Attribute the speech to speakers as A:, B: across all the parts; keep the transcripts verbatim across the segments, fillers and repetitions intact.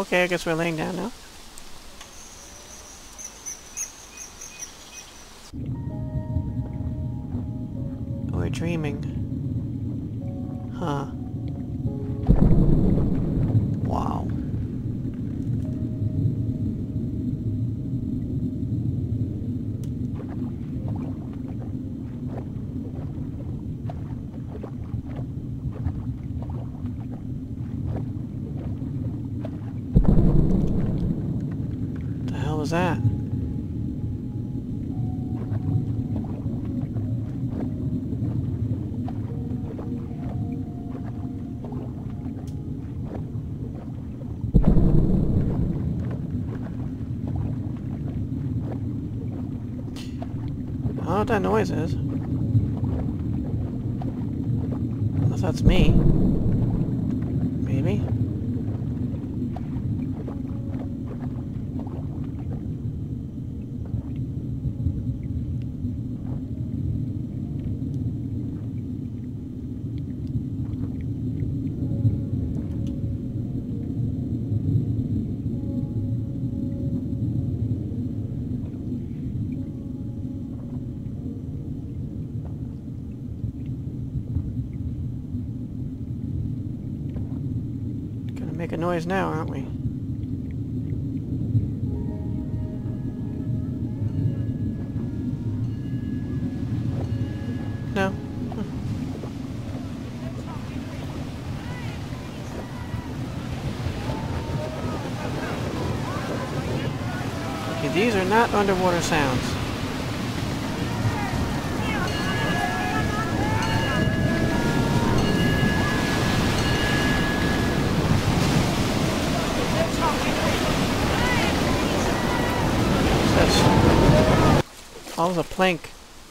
A: okay, I guess we're laying down now. We're dreaming. Huh. Wow. What the hell was that? I don't know what that noise is. Unless that's me. Maybe. Make a noise now, aren't we? No. Huh. Okay, these are not underwater sounds. Oh, it was a plank.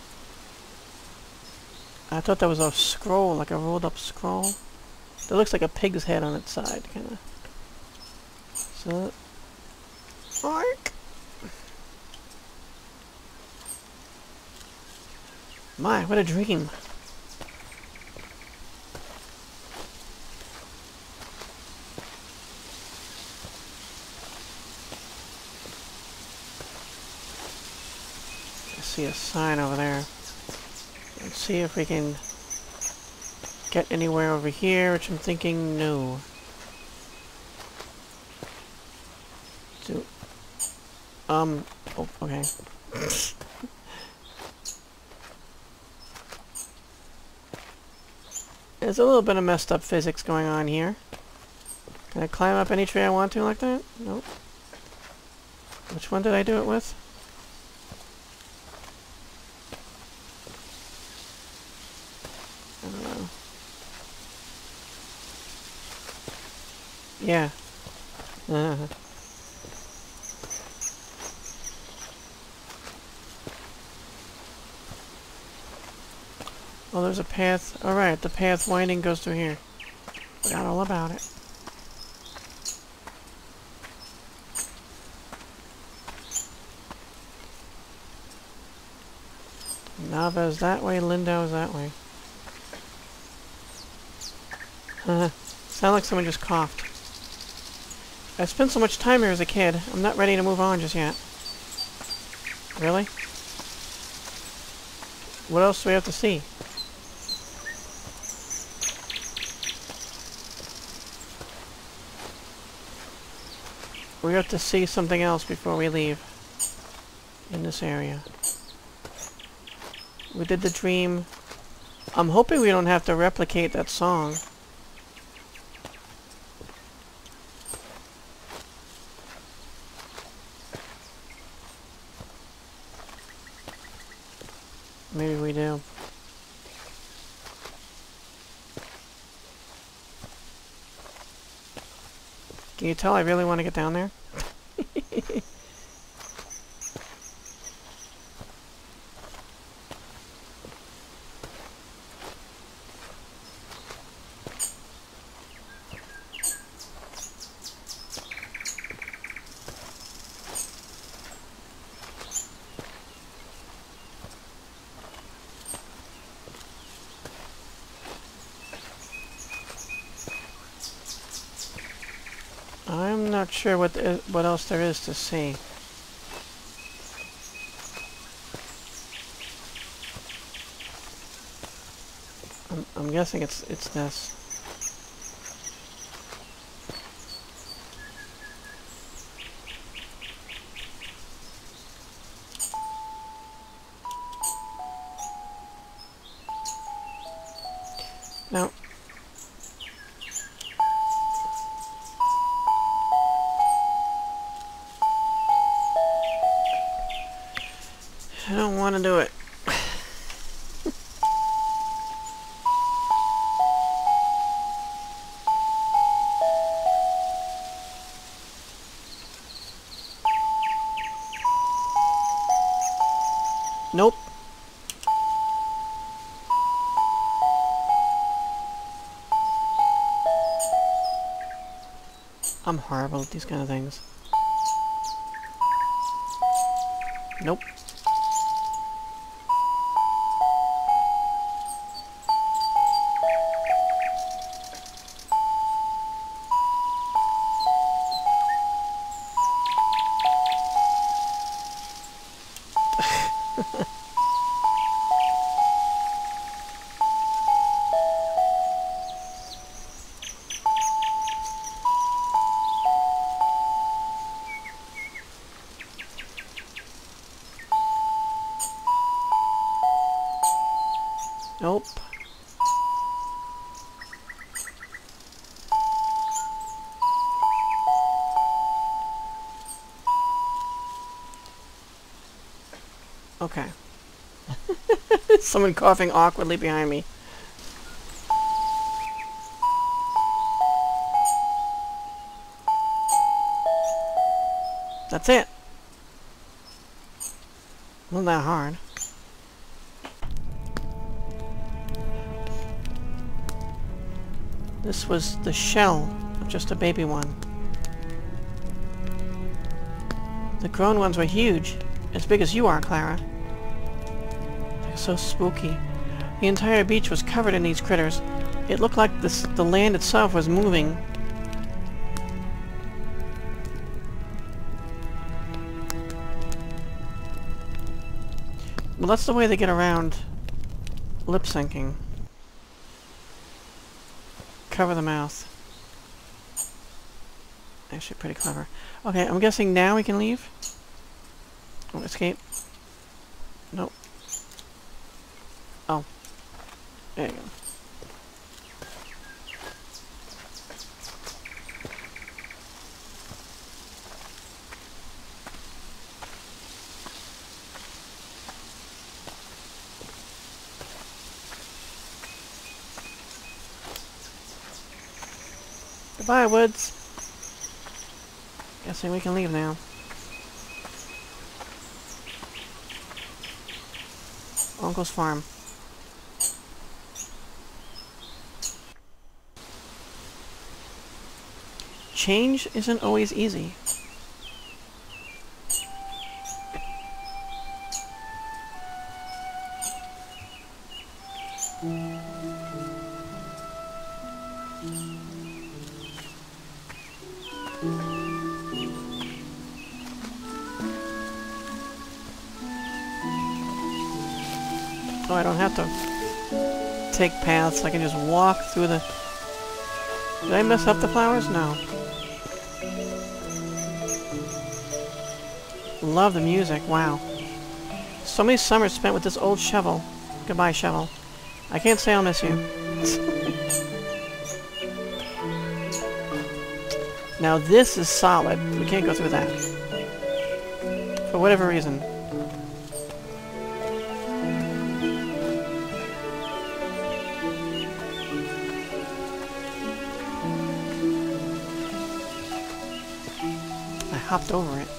A: I thought that was a scroll, like a rolled up scroll. That looks like a pig's head on its side, kinda. So... Ark! My, what a dream. See a sign over there. Let's see if we can get anywhere over here, which I'm thinking no. So, um, oh, okay. There's a little bit of messed up physics going on here. Can I climb up any tree I want to like that? Nope. Which one did I do it with? I don't know. Yeah. Uh-huh. Oh, there's a path. Alright, the path winding goes through here. Forgot all about it. Nava's that way, Lyndow's that way. Haha. Sound like someone just coughed. I spent so much time here as a kid. I'm not ready to move on just yet. Really? What else do we have to see? We have to see something else before we leave in this area. We did the dream. I'm hoping we don't have to replicate that song. Maybe we do. Can you tell I really want to get down there? I'm not sure what the, what else there is to see. I'm, I'm guessing it's it's this. No. I don't want to do it. Nope. I'm horrible at these kind of things. Nope. Nope. Okay. Someone coughing awkwardly behind me. That's it. Not that hard. This was the shell of just a baby one. The grown ones were huge, as big as you are, Clara. They're so spooky. The entire beach was covered in these critters. It looked like this, the land itself was moving. Well, that's the way they get around lip syncing. Cover the mouth. Actually, pretty clever. Okay, I'm guessing now we can leave. Oh, escape. Nope. Oh. There you go. Goodbye, woods. Guessing we can leave now. Uncle's farm. Change isn't always easy. Oh, I don't have to take paths. I can just walk through the... Did I mess up the flowers? No. Love the music. Wow. So many summers spent with this old shovel. Goodbye, shovel. I can't say I'll miss you. Now this is solid. We can't go through that. For whatever reason. I hopped over it.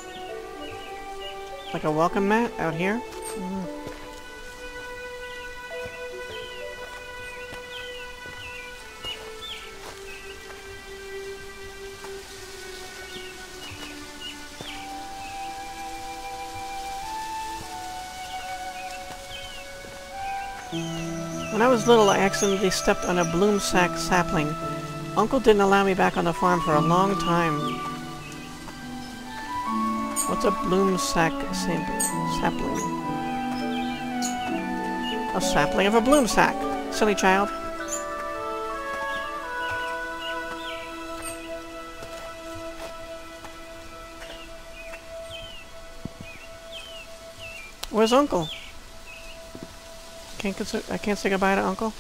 A: Like a welcome mat out here? Mm. When I was little, I accidentally stepped on a bloom sack sapling. Uncle didn't allow me back on the farm for a long time. What's a bloom sack sapling? A sapling of a bloom sack. Silly child. Where's Uncle? Can't consider, I can't say goodbye to Uncle?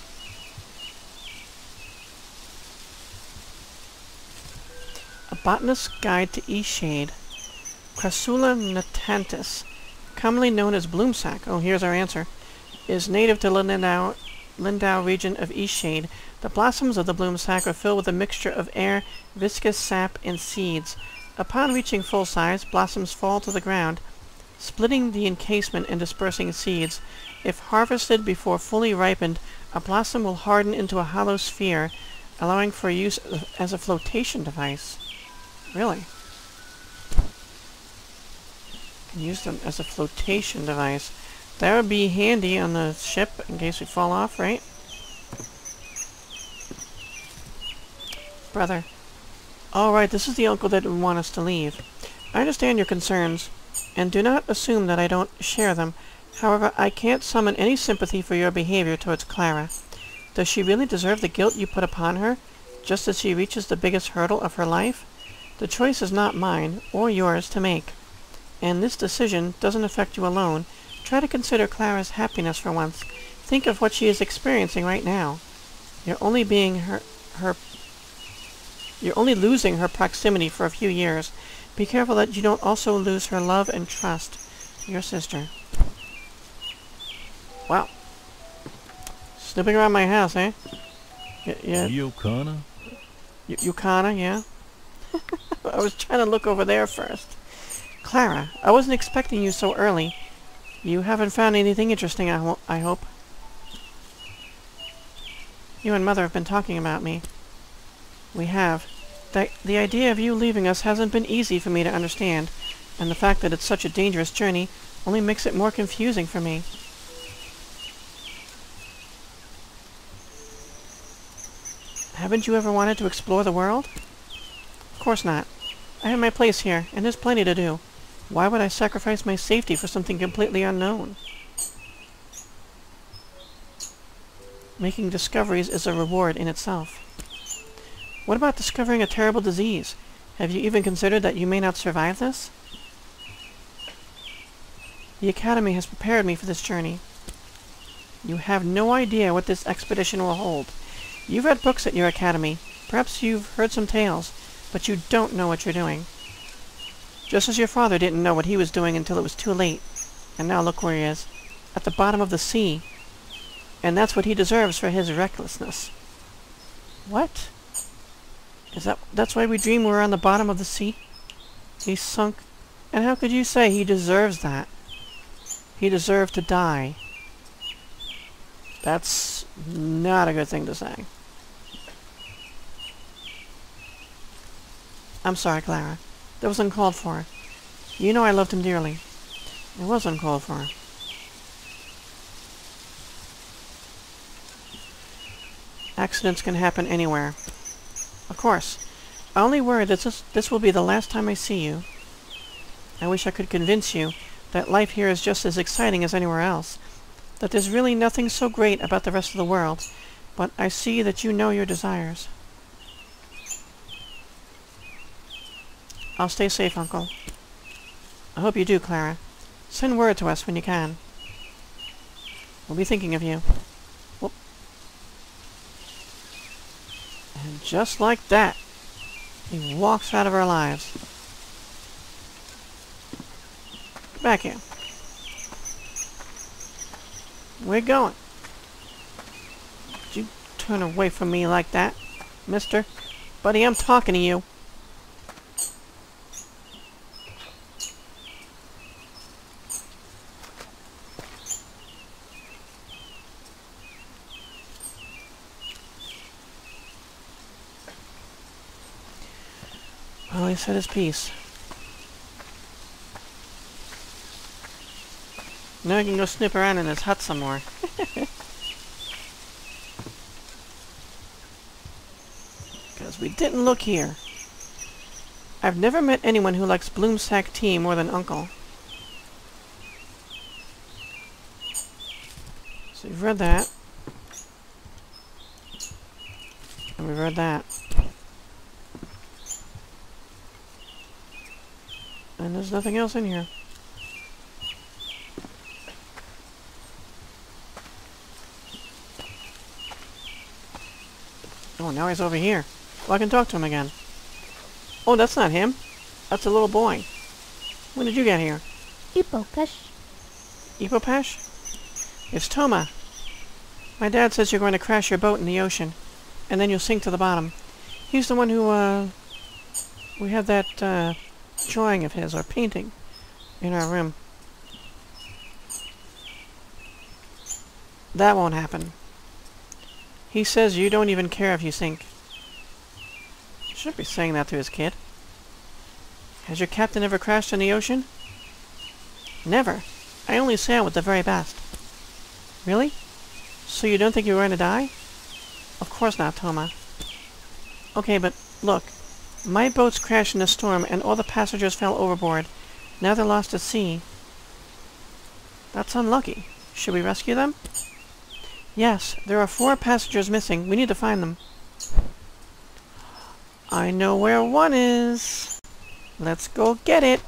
A: A Botanist's Guide to Eastshade. Crassula natantis, commonly known as bloomsack, oh here's our answer, is native to Lyndow, Lyndow region of Eastshade. The blossoms of the bloomsack are filled with a mixture of air, viscous sap, and seeds. Upon reaching full size, blossoms fall to the ground, splitting the encasement and dispersing seeds. If harvested before fully ripened, a blossom will harden into a hollow sphere, allowing for use as a flotation device. Really? Can use them as a flotation device. That would be handy on the ship in case we fall off, right? Brother. Alright, this is the uncle that would want us to leave. I understand your concerns, and do not assume that I don't share them. However, I can't summon any sympathy for your behavior towards Clara. Does she really deserve the guilt you put upon her, just as she reaches the biggest hurdle of her life? The choice is not mine, or yours, to make. And this decision doesn't affect you alone. Try to consider Clara's happiness for once. Think of what she is experiencing right now. You're only being her, her, you're only losing her proximity for a few years. Be careful that you don't also lose her love and trust. Your sister. Wow. Snooping around my house, eh? Y yeah.
B: Yukana?
A: Y Yukana, yeah. I was trying to look over there first. Clara, I wasn't expecting you so early. You haven't found anything interesting, I, ho I hope. You and Mother have been talking about me. We have. The, the idea of you leaving us hasn't been easy for me to understand, and the fact that it's such a dangerous journey only makes it more confusing for me. Haven't you ever wanted to explore the world? Of course not. I have my place here, and there's plenty to do. Why would I sacrifice my safety for something completely unknown? Making discoveries is a reward in itself. What about discovering a terrible disease? Have you even considered that you may not survive this? The Academy has prepared me for this journey. You have no idea what this expedition will hold. You've read books at your Academy. Perhaps you've heard some tales, but you don't know what you're doing. Just as your father didn't know what he was doing until it was too late. And now look where he is. At the bottom of the sea. And that's what he deserves for his recklessness. What? Is that... that's why we dream we're on the bottom of the sea? He's sunk. And how could you say he deserves that? He deserved to die. That's not a good thing to say. I'm sorry, Clara. That was uncalled for. You know I loved him dearly. It was uncalled for. Accidents can happen anywhere. Of course. I only worry that this, this will be the last time I see you. I wish I could convince you that life here is just as exciting as anywhere else. That there's really nothing so great about the rest of the world. But I see that you know your desires. I'll stay safe, Uncle. I hope you do, Clara. Send word to us when you can. We'll be thinking of you. Whoop. And just like that, he walks out of our lives. Get back here. We're going. Did you turn away from me like that, mister? Buddy, I'm talking to you. Well, he said his piece. Now I can go snoop around in his hut some more. Because we didn't look here. I've never met anyone who likes Bloomsack tea more than Uncle. So you've read that. And we've read that. And there's nothing else in here. Oh, now he's over here. Well, I can talk to him again. Oh, that's not him. That's a little boy. When did you get here?
B: Ipopesh.
A: Ipopesh? It's Toma. My dad says you're going to crash your boat in the ocean, and then you'll sink to the bottom. He's the one who, uh... we have that, uh... drawing of his, or painting, in our room. That won't happen. He says you don't even care if you sink. Shouldn't be saying that to his kid. Has your captain ever crashed in the ocean? Never. I only sail with the very best. Really? So you don't think you're going to die? Of course not, Toma. Okay, but look. My boat's crashed in a storm and all the passengers fell overboard. Now they're lost at sea. That's unlucky. Should we rescue them? Yes, there are four passengers missing. We need to find them. I know where one is. Let's go get it.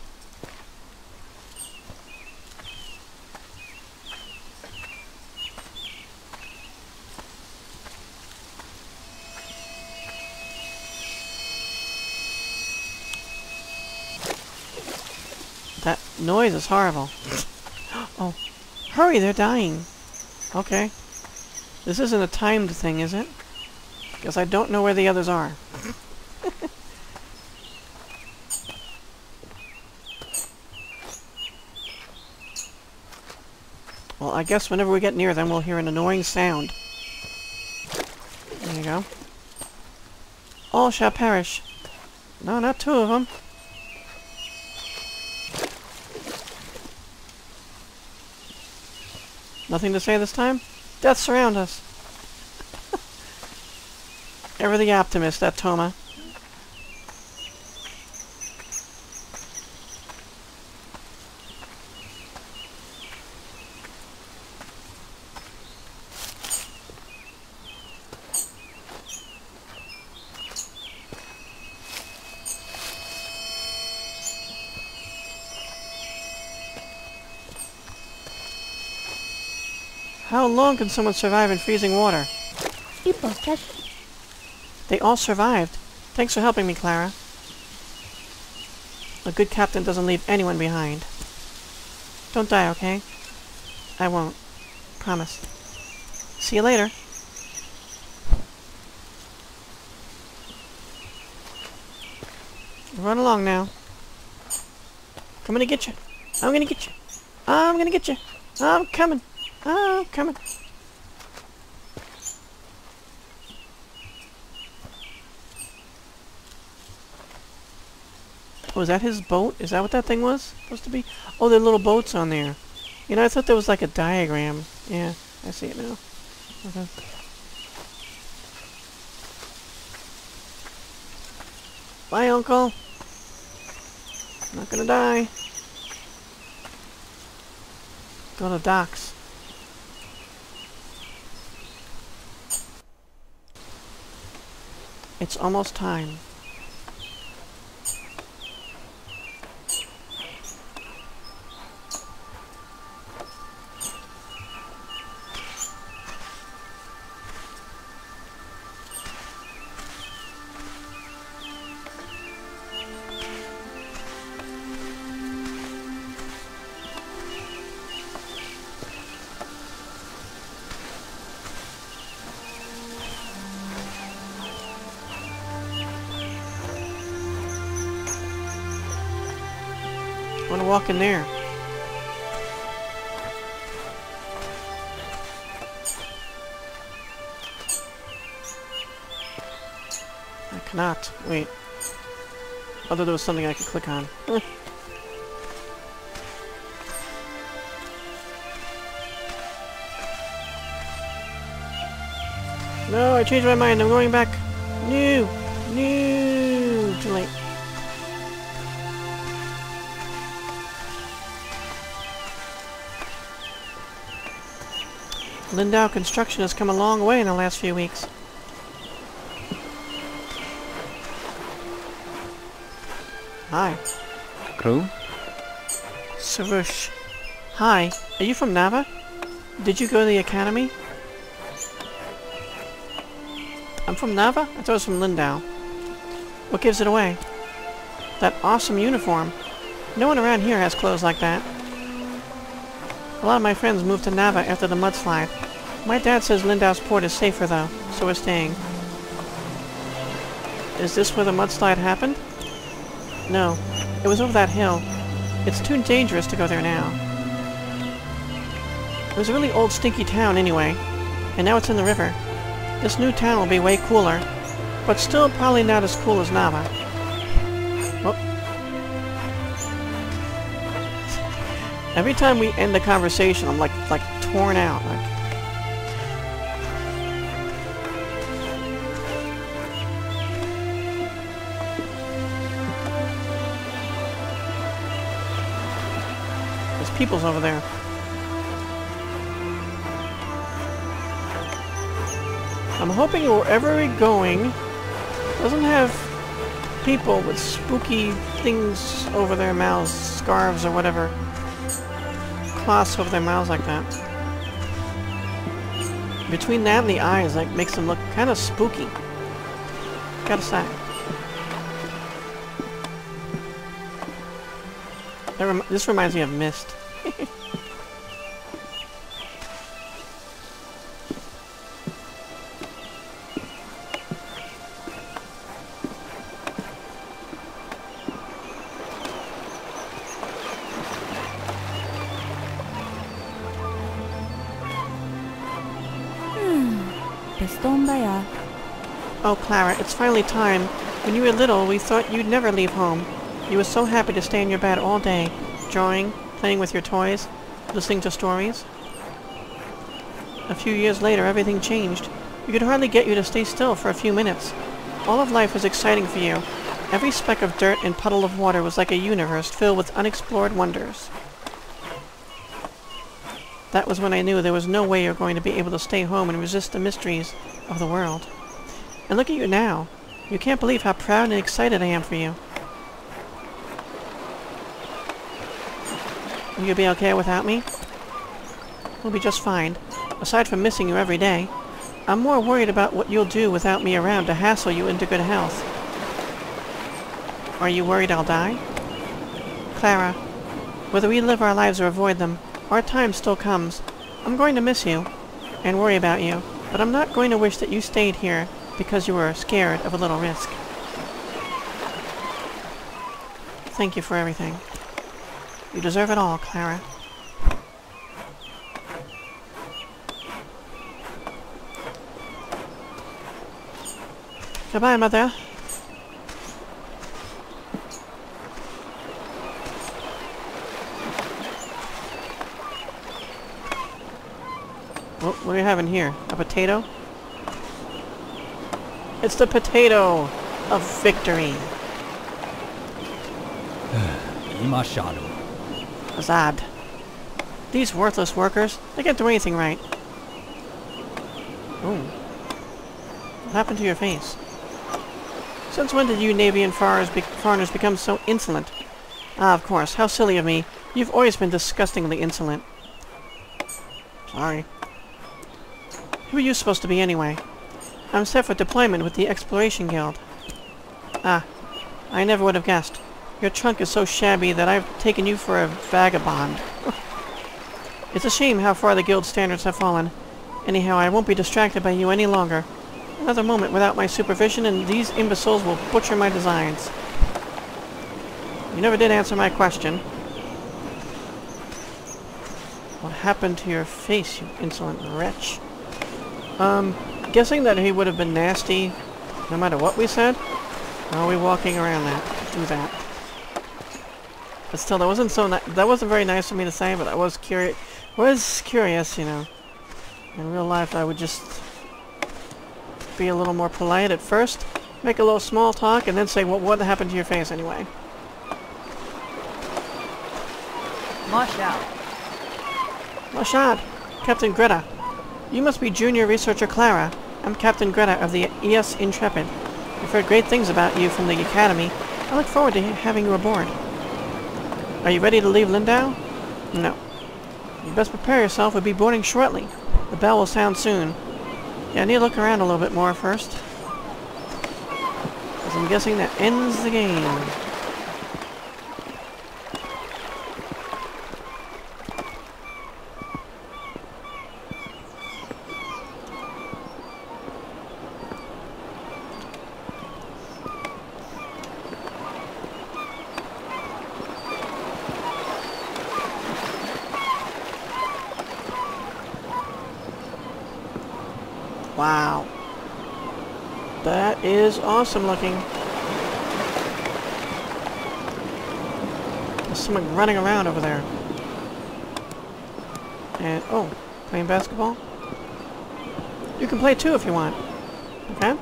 A: That noise is horrible. Oh, hurry, they're dying. Okay. This isn't a timed thing, is it? Because I don't know where the others are. Well, I guess whenever we get near them, we'll hear an annoying sound. There you go. All shall perish. No, not two of them. Nothing to say this time? Death surround us. Ever the optimist, that Toma. How long can someone survive in freezing water?
B: Ipopesh.
A: They all survived. Thanks for helping me, Clara. A good captain doesn't leave anyone behind. Don't die, okay? I won't. Promise. See you later. Run along now. I'm gonna get you. I'm gonna get you. I'm gonna get you. I'm coming. I'm coming. Oh, is that his boat? Is that what that thing was supposed to be? Oh, there are little boats on there. You know, I thought there was like a diagram. Yeah, I see it now. Okay. Bye, Uncle. I'm not gonna die. Go to the docks. It's almost time. I want to walk in there. I cannot. Wait. Although there was something I could click on. No, I changed my mind. I'm going back. No. No, too late. Lyndow construction has come a long way in the last few weeks. Hi.
C: Crew?
A: Sarush. Hi. Are you from Nava? Did you go to the academy? I'm from Nava? I thought it was from Lyndow. What gives it away? That awesome uniform. No one around here has clothes like that. A lot of my friends moved to Nava after the mudslide. My dad says Lindow's port is safer though, so we're staying. Is this where the mudslide happened? No. It was over that hill. It's too dangerous to go there now. It was a really old stinky town anyway, and now it's in the river. This new town will be way cooler, but still probably not as cool as Nava. Oh. Every time we end the conversation, I'm like, like torn out. Like, there's peoples over there. I'm hoping wherever we're going doesn't have people with spooky things over their mouths, scarves or whatever. Cloths over their mouths like that. Between that and the eyes, like, makes them look kind of spooky. Gotta say. That rem this reminds me of Mist. Oh, Clara, it's finally time. When you were little, we thought you'd never leave home. You were so happy to stay in your bed all day, drawing, playing with your toys, listening to stories. A few years later, everything changed. We could hardly get you to stay still for a few minutes. All of life was exciting for you. Every speck of dirt and puddle of water was like a universe filled with unexplored wonders. That was when I knew there was no way you're going to be able to stay home and resist the mysteries of the world. And look at you now. You can't believe how proud and excited I am for you. Will you be okay without me? We'll be just fine. Aside from missing you every day, I'm more worried about what you'll do without me around to hassle you into good health. Are you worried I'll die? Clara, whether we live our lives or avoid them, our time still comes. I'm going to miss you and worry about you, but I'm not going to wish that you stayed here because you were scared of a little risk. Thank you for everything. You deserve it all, Clara. Goodbye, Mother. What, what are you having here? A potato? It's the potato of victory. Azad. These worthless workers, they can't do anything right. Oh. What happened to your face? Since when did you Navian foreigners, be foreigners become so insolent? Ah, of course. How silly of me. You've always been disgustingly insolent. Sorry. Who are you supposed to be anyway? I'm set for deployment with the Exploration Guild. Ah, I never would have guessed. Your trunk is so shabby that I've taken you for a vagabond. It's a shame how far the guild standards have fallen. Anyhow, I won't be distracted by you any longer. Another moment without my supervision and these imbeciles will butcher my designs. You never did answer my question. What happened to your face, you insolent wretch? Um, guessing that he would have been nasty no matter what we said? Or are we walking around that? Do that. But still, that wasn't so ni- that wasn't very nice for me to say, but I was curious, was curious, you know. In real life, I would just be a little more polite at first, Make a little small talk and then say, well, what happened to your face anyway?
C: Marshal.
A: Rashad, Captain Greta. You must be Junior Researcher Clara. I'm Captain Greta of the E S Intrepid. I've heard great things about you from the Academy. I look forward to having you aboard. Are you ready to leave Lyndow? No. You best prepare yourself. We'll be boarding shortly. The bell will sound soon. Yeah, I need to look around a little bit more first. Because I'm guessing that ends the game. Wow. That is awesome looking. There's someone running around over there. And, oh, playing basketball? You can play too if you want. Okay?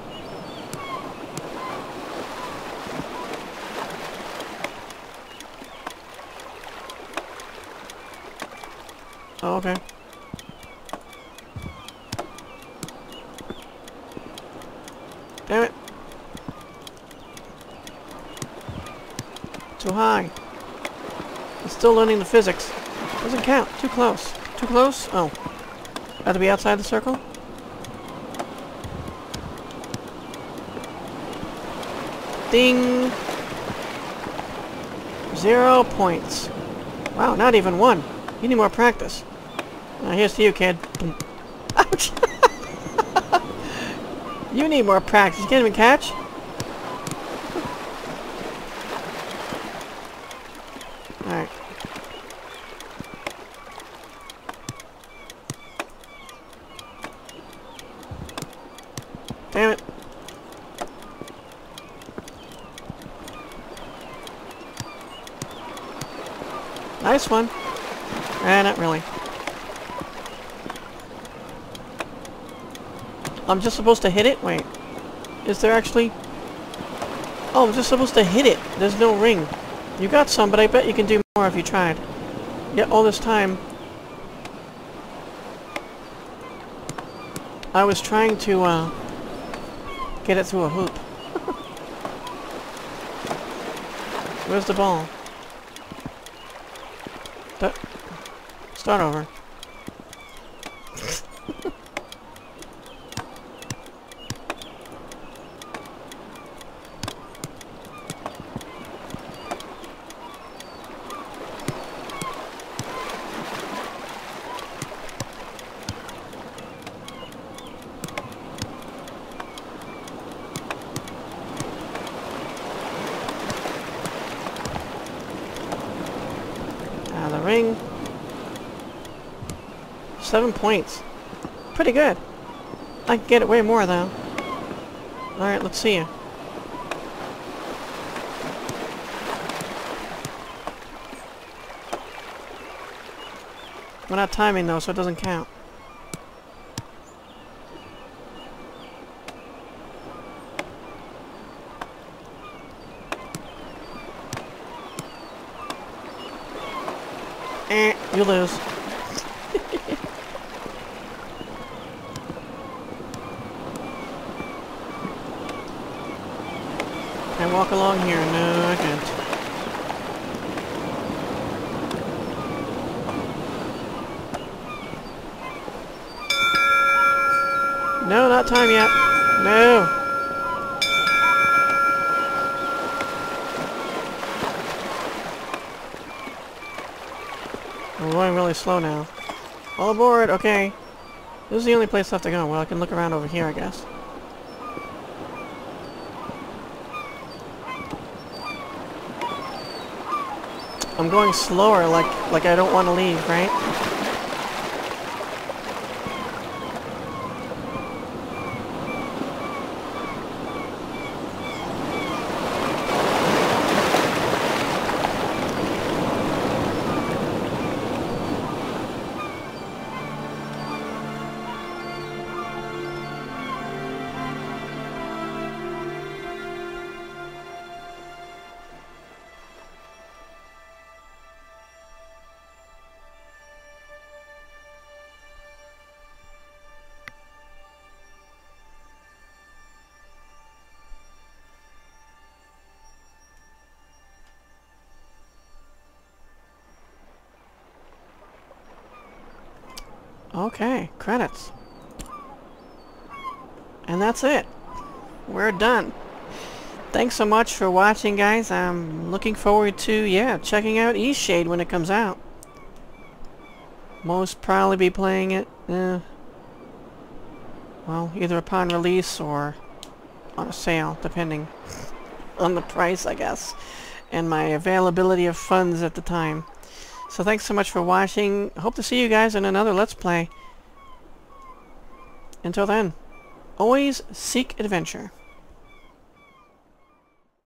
A: Oh, okay. Damn it. Too high. I'm still learning the physics. Doesn't count. Too close. Too close? Oh. I have to be outside the circle? Ding! Zero points. Wow, not even one. You need more practice. Now here's to you, kid. Ouch! You need more practice. You can't even catch? Alright. Damn it. Nice one. Eh, not really. I'm just supposed to hit it? Wait. Is there actually... Oh, I'm just supposed to hit it. There's no ring. You got some, but I bet you can do more if you tried. Yet all this time... I was trying to, uh... get it through a hoop. Where's the ball? That... Start over. Out of the ring. Seven points. Pretty good. I can get it way more, though. Alright, let's see you. We're not timing, though, so it doesn't count. Eh, you lose. Can I walk along here? No, I can't. No, not time yet. No. I'm going really slow now. All aboard, okay. This is the only place left to go. Well, I can look around over here, I guess. I'm going slower, like like I don't want to leave, right? Okay, credits. And that's it. We're done. Thanks so much for watching, guys. I'm looking forward to, yeah, checking out Eastshade when it comes out. Most probably be playing it, eh, well, either upon release or on a sale, depending on the price, I guess, and my availability of funds at the time. So thanks so much for watching. Hope to see you guys in another Let's Play. Until then, always seek adventure.